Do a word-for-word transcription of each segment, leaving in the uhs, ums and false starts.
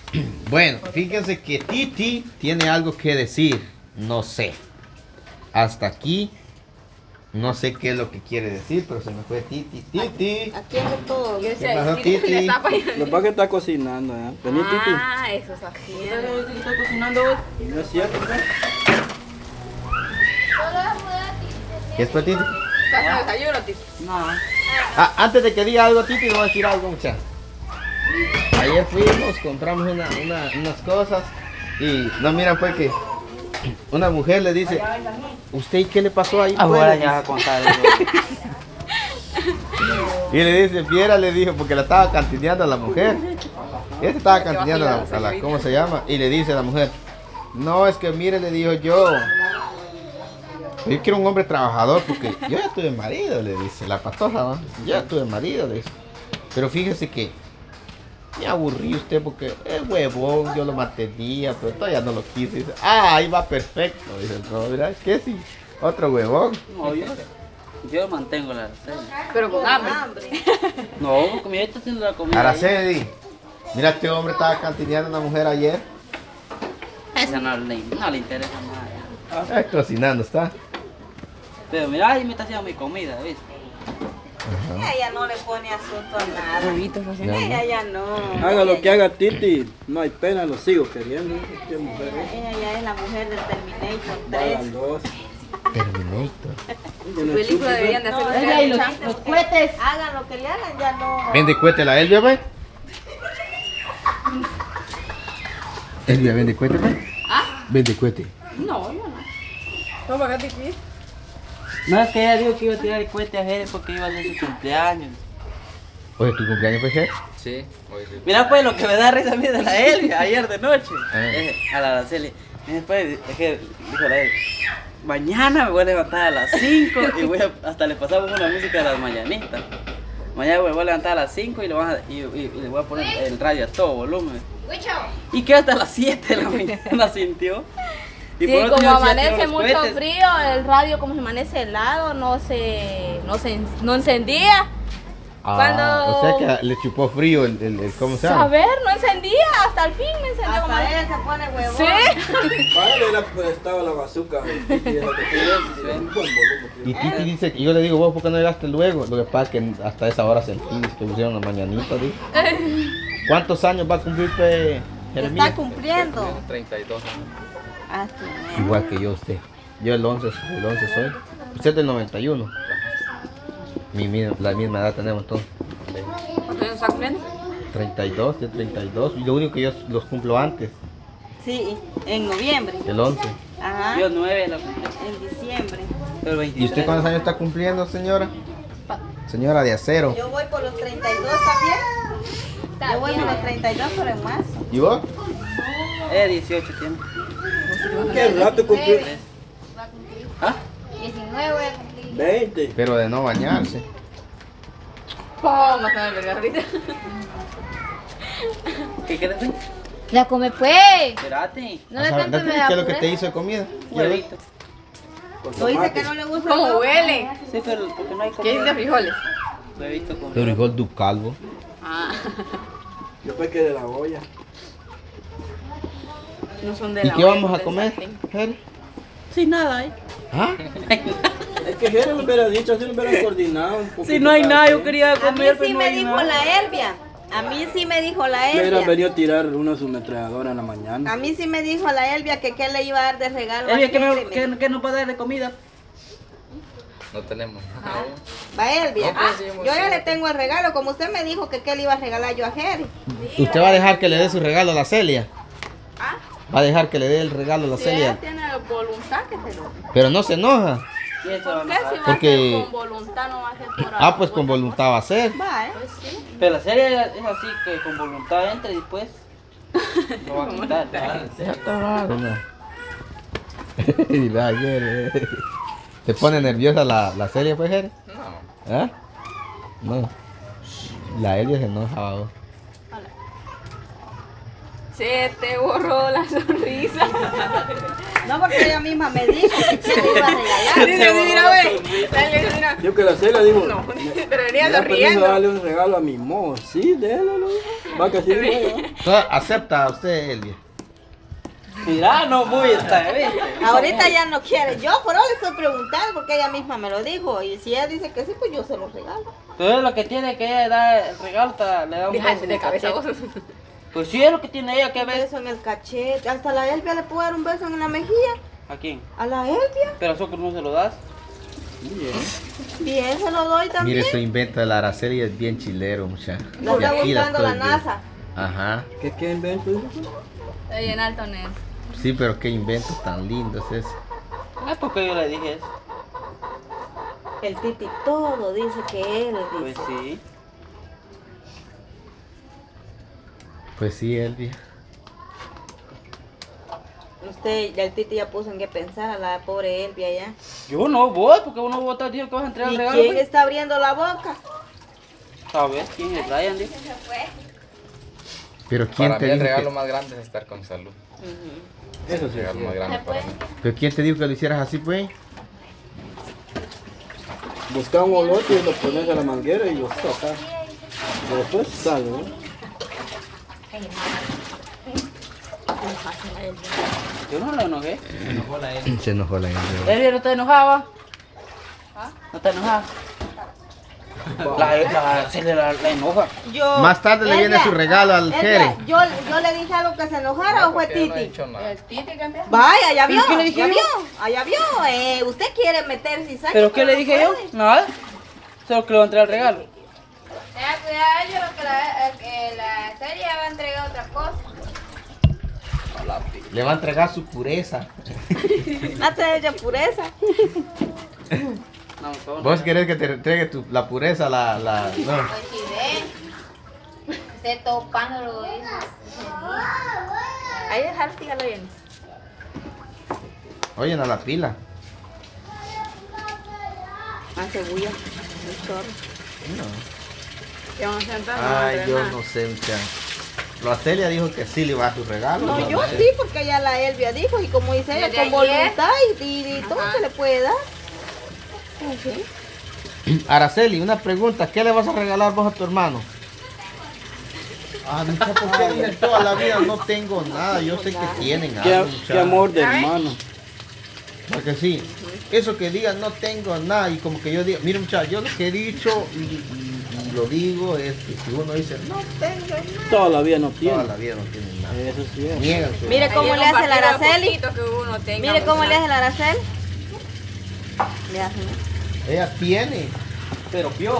Bueno, fíjense que Titi tiene algo que decir. No sé. Hasta aquí. No sé qué es lo que quiere decir, pero se me fue Titi. Titi. Aquí es todo. ¿Qué pasó, Titi? Lo que está cocinando, ¿eh? Vení, Titi. Ah, eso es así. ¿Está cocinando vos? No es cierto, ¿no? ¿Qué es para Titi? ¿Estás en desayuno, Titi? No. Ah, antes de que diga algo, Titi, le voy a decir algo, muchachos. Ayer fuimos, compramos una, una, unas cosas y no miran pues que una mujer le dice, ¿usted y qué le pasó ahí? Ahora Pues? ya vas a contar eso. Y le dice, Fiera, le dijo, porque la estaba cantineando a la mujer. Ella se estaba cantineando a la, a la, ¿cómo se llama? Y le dice a la mujer, no, es que mire, le dijo yo, yo quiero un hombre trabajador porque yo ya tuve marido, le dice, la patoja, ¿no? Yo ya tuve marido, le dice. Pero fíjese que me aburrí usted porque es huevón, yo lo mantenía, pero todavía no lo quise. Dice, ah, ahí va perfecto. Dice, no, mira, ¿qué sí? Otro huevón. No, yo, yo mantengo la Araceli. Pero con hambre. No, como ya está haciendo la comida. Araceli, mira, este hombre estaba cantineando a una mujer ayer. Esa no, le- no le interesa nada. Ah, cocinando, está. Pero mira, ahí me está haciendo mi comida, ¿viste? Ella no le pone asunto a nada. Ya, ¿no? Ella ya no. Haga lo que haga Titi, no hay pena, lo sigo queriendo. Qué mujer es. Ella ya es la mujer del Terminator Vayan tres. dos. Terminator. Su película deberían de hacer No, ustedes, ella y los- muchachos, los porque cohetes. Hagan lo que le hagan, ya no. ¿Vende cohete la Elvia, ve? Elvia, ¿vende cohete, ve? ¿Ah? ¿Vende cohete? No, yo no. ¿Cómo acá, Titi? No, es que ella dijo que iba a tirar el cohete a Jerez porque iba a ser su cumpleaños. Oye, ¿tu cumpleaños fue ayer? Sí, hoy sí. Mira pues lo que me da risa a mí de la Elvia ayer de noche. Ah. Eh, a la Araceli. Y después es que dijo la Elvia, mañana me voy a levantar a las cinco y voy a, hasta le pasamos una música de las mañanitas. Mañana me voy a levantar a las cinco y le, vas a- y, y- y le voy a poner el radio a todo volumen. Y que hasta las siete de la mañana sintió. Y Sí, por otro como día sí amanece tiró los mucho cohetes. frío, el radio como se amanece helado, no se, no se no encendía. Ah, Cuando- o sea que le chupó frío el, el, el ¿cómo se llama? Saber, no encendía, hasta el fin me encendió. como- Hasta él se pone huevón. Sí. Para le hubiera estaba la bazooka. Titi, esa que tiene un buen volumen. Y Titi dice que yo le digo, vos, ¿por qué no llegaste luego? Lo que pasa es que hasta esa hora sentí que pusieron las mañanitas, dice. ¿Cuántos años va a cumplir, pe, Jeremías? Está cumpliendo. treinta y dos años. Ah, sí. Igual que yo, usted. Yo el once, el once soy. Usted es del noventa y uno. Mi, mi- la misma edad tenemos todos. ¿Cuántos años está cumpliendo? treinta y dos, de treinta y dos. Y lo único que yo los cumplo antes, Sí, en noviembre. el once. Ajá. Yo nueve la cumplí. En diciembre. Pero ¿Y veintitrés. usted cuántos años está cumpliendo, señora? Señora de acero. Yo voy por los treinta y dos también. Yo voy por los treinta y dos, pero en marzo. ¿Y vos? Eh, dieciocho tiene. Qué rato cumplió. ¿Ah? diecinueve voy a cumplir. veinte. Pero de no bañarse. Oh, más me verga ahorita. ¿Qué quieres ver? La come pues. Espérate. No Ah, le ¿sabes? tanto ¿Qué me es da lo que pues. te hizo de comida? Huevito. Lo dice que no le gusta. ¿Cómo huele? Sí, pero porque no hay ¿Qué es de comida. frijoles? Huevito con... Frijol du calvo. Ah, Después que de la olla. no son de ¿Y la qué olla, vamos a del comer, sartén. Jere? Sin nada, ¿eh? ¿Ah? Es que Jere lo hubiera dicho, así lo hubieran coordinado un poquito. Si no hay cada nada, yo quien. quería A mí comer, sí pero no me hay dijo nada. la Elvia. A mí sí me dijo la Le hubieran Elvia. venido a tirar una sumetradora en la mañana. A mí sí me dijo la Elvia que qué le iba a dar de regalo. Elvia, a ¿qué, Jeremy. no, qué, qué nos va a dar de comida? No tenemos. Va Elvia. No, pues, Ah, sí, hemos yo ya sido. le tengo el regalo. Como usted me dijo que qué le iba a regalar yo a Jerry. ¿Usted va a dejar que le dé su regalo a la Celia? Ah, ¿Va a dejar que le dé el regalo a la si ella Celia? tiene voluntad que te lo dé. Pero no se enoja. ¿Quién se va a ¿Por qué si enojar? va Porque- a ser con voluntad no va a ser por Ah, pues con voluntad va a ser. Va, ¿eh? Pues sí. Pero la serie es así que con voluntad entra y después lo va a quitar. Ya está raro, ¿no? Y la Jere. ¿Te pone nerviosa la, la Celia, pues, Jere? No. ¿Ah? No. La Elia se enoja, vos. Se te borró la sonrisa. No, porque ella misma me dijo que se le iba a regalar. Dice, mira, ve. Dale, mira. Yo que la Celia digo. No, me- pero venía me da permiso sonriendo. darle un regalo a mi mo. Sí, déjalo. Va que sí, güey. Entonces, ¿acepta usted, Elvia? Mira, no muy está, ¿viste? Ahorita ya no quiere. Yo por hoy le estoy preguntando porque ella misma me lo dijo. Y si ella dice que sí, pues yo se lo regalo. Entonces lo que tiene que ella dar el regalo, ta- le da un beso Déjate en de el cabeza cachete. vos. Pues sí, es lo que tiene ella que Un ver. beso en el cachete. Hasta la Elvia le puedo dar un beso en la mejilla. ¿A quién? A la Elvia. Pero a Soccer no se lo das. Bien, se lo doy también. Mire, su invento de la Araceli es bien chilero, muchacha. Lo está buscando la NASA. Ajá. ¿Qué, qué invento? Estoy en alto, Nel. Sí, pero qué invento tan lindo es ese. No es porque yo le dije eso. El Titi todo dice que él Pues dice. sí. Pues sí, Elvia. Usted, el Titi ya puso en qué pensar a la pobre Elvia ya. Yo no voy, porque uno vota dijo que vas a entregar ¿Y el regalo. quién pues. está abriendo la boca? ¿Sabes quién es Ryan? Dijo. Pero quién Para te mí el dijo regalo que, más grande es estar con salud. Eso El sí. regalo más grande para mí. pero quién te dijo que lo hicieras así, pues? Busca un olote y lo pones a la manguera y lo sacas. Después sale, ¿no? Yo no lo enojé. Se enojó la gente. Elvia, ¿no te enojaba? ¿No te enojaba? La, la, se le la, la enoja. Yo, Más tarde le viene su regalo al Elvia, Jere. yo, yo le dije algo que se enojara o fue Porque yo no he Titi. dicho nada. El Titi campeón. Vaya, ya vio, ¿Pero qué le dije ya yo? vio, allá vio. Eh, usted quiere meter cizaña. ¿Pero qué le no dije yo? puede. Nada. Solo que le voy a entregar el regalo. Tenga cuidado, yo que la, que la serie va a entregar otra cosa. Le va a entregar su pureza. Antes de ella pureza. No, todo no. ¿Vos querés que te entregue tu- la pureza, la... la no. Pues si ven, usted topándolo eso. Ahí dejar, dígalo bien. Oyen a la pila. Hace bulla. Un chorro. No. Ya vamos a entrar. Ay, yo no sé, muchacha. La Celia dijo que sí le va a dar su regalo. No, ¿no? yo sí, porque ya la Elvia dijo, y como dice ella, Desde con ayer. voluntad y, y, y todo se le puede dar. Araceli, una pregunta. ¿Qué le vas a regalar vos a tu hermano? Ah, muchacha, ¿por qué dicen toda la vida no tengo nada? Yo sé que tienen Qué, algo, qué muchacha. amor de hermano. Porque sí, eso que digan no tengo nada y como que yo digo, mire muchachos, yo lo que he dicho y, y- y lo digo es que si uno dice no tengo nada, Todavía no toda tiene. la vida no tiene nada. Eso sí es. Niegan su... Mire cómo le hace la Araceli. Que uno tenga, Mire cómo o sea, le hace la Araceli. Le hace, ¿no? Ella tiene, pero piojo.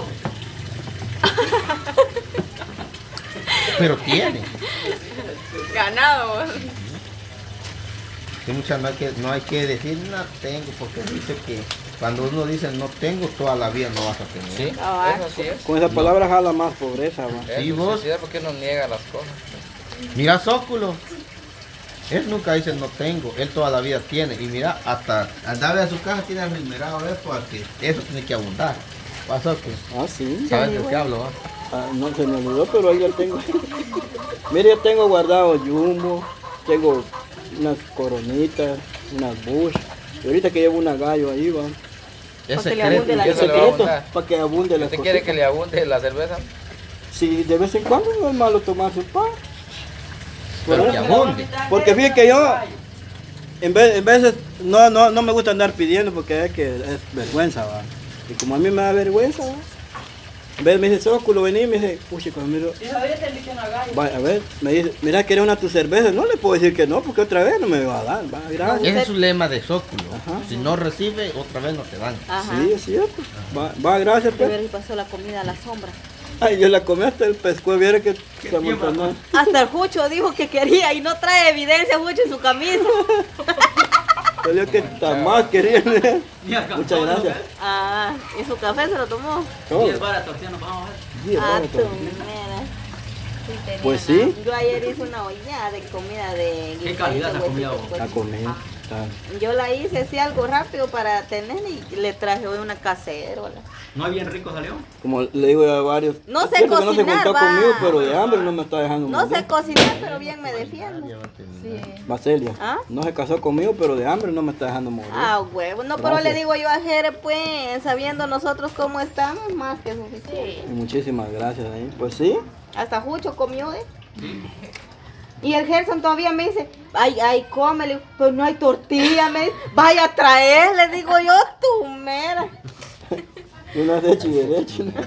Pero tiene. ganado. Sí, muchachos, no hay que, no hay que decir no tengo, porque dice que cuando uno dice no tengo, toda la vida no vas a tener. Sí, Ah, eso sí es. Con esa palabra jala más pobreza, va. Sí, Eso vos. sí es porque nos niega las cosas. Mira Zóculo. Él nunca dice no tengo, él toda la vida tiene. Y mira, hasta andar a su casa tiene arrimmerado eso, porque eso tiene que abundar. ¿Va, Zóculo? Ah, sí. ¿Sabes de qué hablo? va? Ah, no se me olvidó, pero ahí lo tengo. Mire, yo tengo guardado jumbo, tengo unas coronitas, unas bush. Y ahorita que llevo una gallo ahí, va. Es que le secreto. abunde la es Eso le va a secreto. abundar. Para que abunde la ¿Usted quiere que le abunde la cerveza? Si de vez en cuando no es malo tomarse un pan. Pero que abunde. Porque fíjate que yo, en vez, en veces, no, no, no me gusta andar pidiendo porque es que es vergüenza, va. Y como a mí me da vergüenza, va. En vez me dice, Zóculo, vení, y me dice, pucha, cuando miro, va, a ver, me dice, mira, ¿quieres una de tus cervezas? No le puedo decir que no, porque otra vez no me va a dar, va, gracias. Ese es su lema de Zóculo. Ajá. Si no recibe, otra vez no te dan. Ajá. Sí, es cierto. Va, va, gracias, De pues. ver si pasó la comida a la sombra. Ay, yo la comí hasta el pescuezo, viera que se amontonó. Hasta el Jucho dijo que quería y no trae evidencia Jucho en su camisa. Salió que hasta más quería. Muchas gracias. Ah, ¿y su café se lo tomó? Oh, diez baratos, ya nos vamos a ver. diez Ah, baratos. tu mera. Sí, tenía Pues nada. sí. Yo ayer hice una olla de comida de ¿Qué calidad la huesito, comida, huesito, A comer. Tal. Yo la hice así algo rápido para tener y le traje hoy una cacerola. ¿No es bien rico salió? Como le digo a varios. No sé pienso que no se cocinar, juntó va. conmigo, pero de hambre no me está dejando No morir. sé cocinar, pero bien me defiendo. Sí. Baselia, ¿Ah? no se casó conmigo, pero de hambre no me está dejando morir. Ah, huevo. No, pero Gracias. le digo yo a Jere, pues, sabiendo nosotros cómo estamos, más que suficiente. Y muchísimas gracias ahí. Pues sí. Hasta Jucho comió, ¿eh? Y el Gerson todavía me dice, ay, ay, come, le digo, pero no hay tortilla, me dice, vaya a traer, le digo yo, tu mera. Y una de hecho y derecho. ¿no?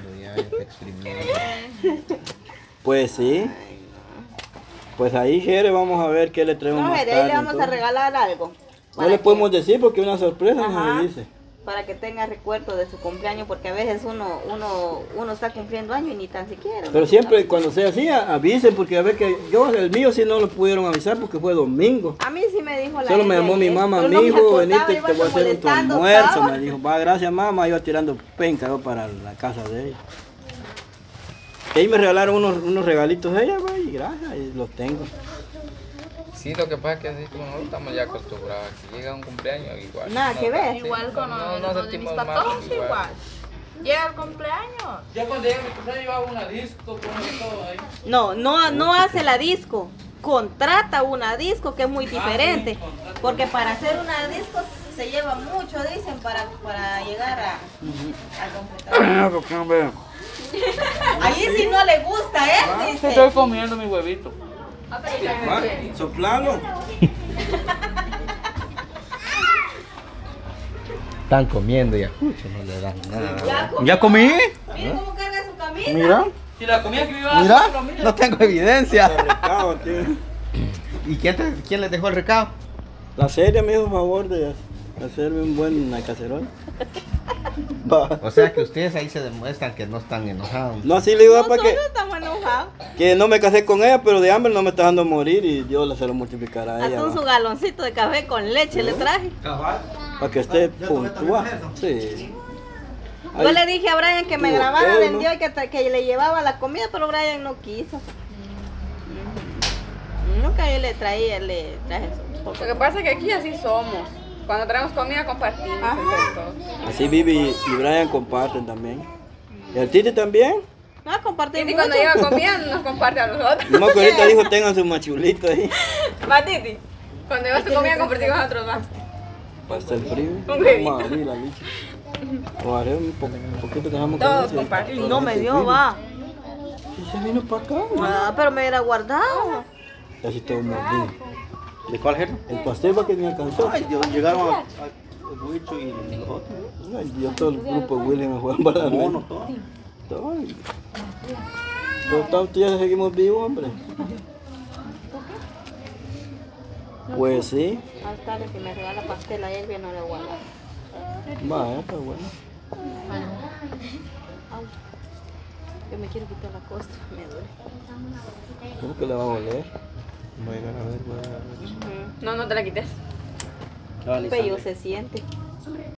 Pues sí. Pues ahí, Jere, vamos a ver qué le traemos No, más Jere, tarde. ahí le vamos a entonces. regalar algo. No para le que- podemos decir porque es una sorpresa, no Ajá. se le dice. Para que tenga recuerdo de su cumpleaños, porque a veces uno, uno, uno está cumpliendo años y ni tan siquiera. Pero siempre cuando sea así, a- avisen, porque a ver que yo, el mío sí no lo pudieron avisar porque fue domingo. A mí sí me dijo la Solo me gente llamó mi ayer, mamá, pero mi no me hijo, acordaba, venite, iba te voy a hacer un tu molestando, almuerzo. estaba. Me dijo, va, gracias mamá, iba tirando penca yo para la casa de ella. Que ahí me regalaron unos, unos regalitos de ella, va, y gracias, y los tengo. Sí, lo que pasa es que así como nosotros estamos ya acostumbrados. Si llega un cumpleaños, igual. Nada No, que ver. sí, Igual con no, los no de mis sentimos mal, patojos igual. Llega el cumpleaños. Yo cuando llegué a mi cumpleaños llevaba una disco, pongo todo ahí. No, no, no hace la disco. Contrata una disco que es muy diferente. Porque para hacer una disco se lleva mucho, dicen, para, para llegar a, a completar. Ahí sí no le gusta, ¿eh? Estoy Dice. comiendo mi huevito. Va, soplalo. Están comiendo y a Cucho no le dan nada. Ya, com- ¿Ya comí? Mire cómo carga su camisa. Mira, Si la comida que me iba a Mira, hacer, pero mira. no tengo evidencia. recado, tío. ¿Y quién, te- quién les dejó el recado? La serie me hizo favor de hacerme un buen cacerola. Va. O sea que ustedes ahí se demuestran que no están enojados. No, así le digo para Nosotros que, estamos enojados. que no me casé con ella, pero de hambre no me está dejando morir y Dios se lo multiplicará a ella. Hasta un va. su galoncito de café con leche le traje. Para que esté puntual. Sí. Yo Ahí. le dije a Brian que me Tuvo grabara pelo. del día y que, tra- que le llevaba la comida, pero Brian no quiso. Ujú. Nunca yo le traía, le traje eso. Lo que pasa es que aquí así somos. Cuando traemos comida compartimos Ajá. entre todos. Así Vivi y Brian comparten también. ¿Y el Titi también? No, compartir Titi mucho. cuando llega comida nos comparte a nosotros. No, que ahorita dijo tengan su machulito ahí. Va, Titi. Cuando llevas tu comida compartimos a nosotros más. Pastel frío. Un huevito. Vamos a abrir la leche. O haré un, po- un poquito que dejamos Todos leche. compartimos. Y no me dio, va. Y se vino para acá. Ah, pero me hubiera guardado. Así todo mordido. ¿De cuál jerga? El pastel va que ni alcanzó. Ay, Dios, llegaron a, a, el Huicho y los otros. Ay, yo todo el grupo de William me juegan para la Monos, mente. todo. Ay. Pero tanto ya seguimos vivos, hombre. Pues sí. Más tarde, si me regala pastel a Elvia, no le guardo. Vaya, pero bueno. Au. Yo me quiero quitar la costra, me duele. ¿Cómo que le va a doler? Voy a ir a ver, voy a ver. Ujú. No, no te la quites. Pero se siente.